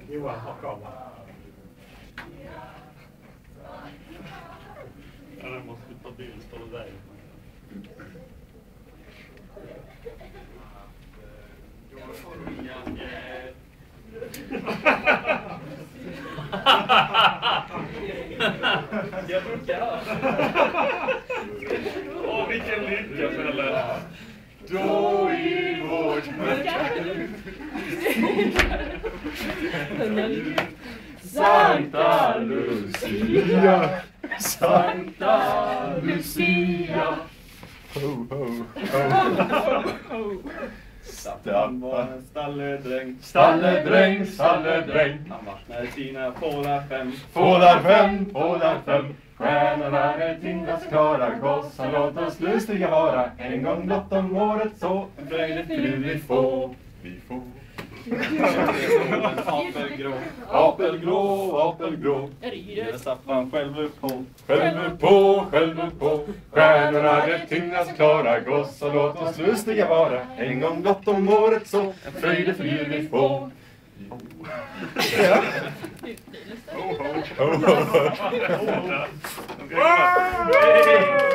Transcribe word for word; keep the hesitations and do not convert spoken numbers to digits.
Johan har kameran. Ja, den måste ta bild, står det där. Då får du Janne. Jag brukar. Åh, vilken lycka, Pelle. Då i vårt Sankta Lucia, Sankta Lucia. Ho, ho, ho. Stappan stalledräng, Stalledräng, stalledräng. han vaknade sina fålar fem. Fålar fem, fålar fem. Stjärnorna är tindas klara. Gossar, låt oss lustiga vara. En gång blott om året så. En fröjde fru vi får. Vi får. Apelgrå, Apelgrå, apelgrå. där Staffan själv upp på. Själv upp på, själv upp på. Stjärnorna är tindas klara. Gossar, låt oss lustiga vara. En gång blott om året så. En fröjde fru vi får. Ja. Ho, ho, ho. Ho, ho.